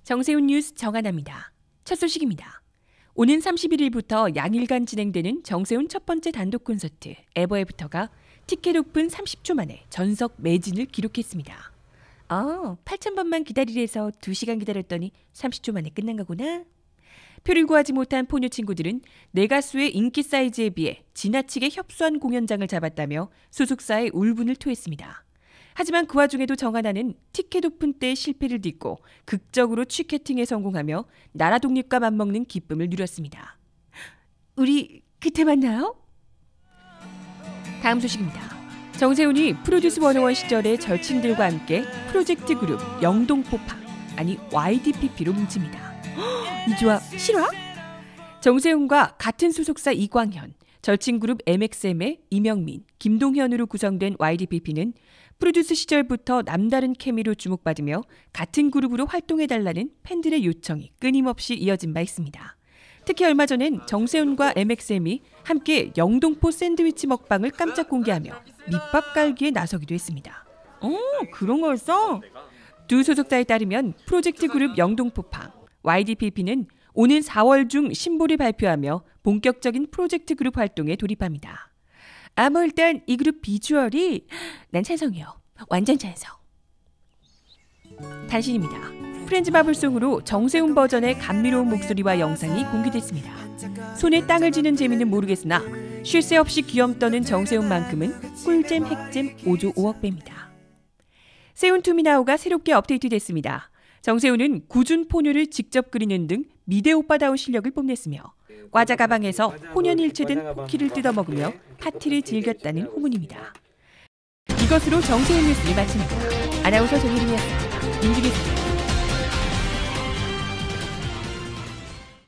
정세훈 뉴스 정하나입니다. 첫 소식입니다. 오는 31일부터 양일간 진행되는 정세훈 첫 번째 단독 콘서트 에버 애프터가 티켓 오픈 30초 만에 전석 매진을 기록했습니다. 8,000번만 기다리래서 2시간 기다렸더니 30초 만에 끝난 거구나. 표를 구하지 못한 포뉴 친구들은 내 가수의 인기 사이즈에 비해 지나치게 협소한 공연장을 잡았다며 소속사에 울분을 토했습니다. 하지만 그 와중에도 정하나는 티켓 오픈 때의 실패를 딛고 극적으로 취캐팅에 성공하며 나라 독립과 맞먹는 기쁨을 누렸습니다. 우리 그때 만나요? 다음 소식입니다. 정세훈이 프로듀스 101 시절의 절친들과 함께 프로젝트 그룹 영동포파, 아니 YDPP로 뭉칩니다. 이 조합 실화? 정세훈과 같은 소속사 이광현, 절친 그룹 MXM의 이명민, 김동현으로 구성된 YDPP는 프로듀스 시절부터 남다른 케미로 주목받으며 같은 그룹으로 활동해달라는 팬들의 요청이 끊임없이 이어진 바 있습니다. 특히 얼마 전엔 정세훈과 MXM이 함께 영동포 샌드위치 먹방을 깜짝 공개하며 밑밥 깔기에 나서기도 했습니다. 그런 거였어? 두 소속사에 따르면 프로젝트 그룹 영동포파, YDPP는 오는 4월 중 신보를 발표하며 본격적인 프로젝트 그룹 활동에 돌입합니다. 일단 이 그룹 비주얼이 난 찬성이요. 완전 찬성. 단신입니다. 프렌즈 바블송으로 정세훈 버전의 감미로운 목소리와 영상이 공개됐습니다. 손에 땅을 쥐는 재미는 모르겠으나 쉴 새 없이 귀염 떠는 정세훈만큼은 꿀잼 핵잼 5조 5억 배입니다. 세훈 투미나오가 새롭게 업데이트됐습니다. 정세훈은 구준 포뇨를 직접 그리는 등 미대 오빠다운 실력을 뽐냈으며 과자 가방에서 혼연일체된 포키를 뜯어먹으며 파티를 즐겼다는 후문입니다. 이것으로 정세훈 뉴스를 마칩니다. 아나운서 정혜림이었습니다. 민주기